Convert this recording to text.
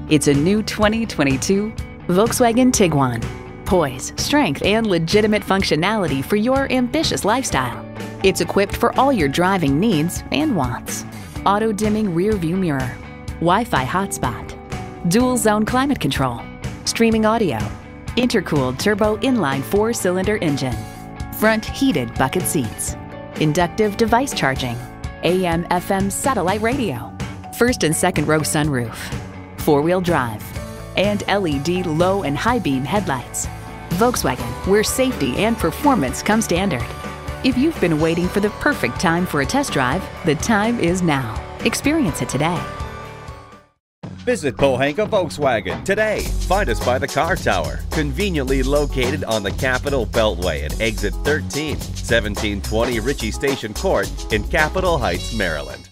It's a new 2022 Volkswagen Tiguan. Poise, strength, and legitimate functionality for your ambitious lifestyle. It's equipped for all your driving needs and wants. Auto-dimming rear-view mirror, Wi-Fi hotspot, dual-zone climate control, streaming audio, intercooled turbo inline 4-cylinder engine, front heated bucket seats, inductive device charging, AM/FM satellite radio, first and second row sunroof, four-wheel drive, and LED low and high beam headlights. Volkswagen, where safety and performance come standard. If you've been waiting for the perfect time for a test drive, the time is now. Experience it today. Visit Pohanka Volkswagen today. Find us by the car tower, conveniently located on the Capitol Beltway at exit 13, 1720 Ritchie Station Court in Capitol Heights, Maryland.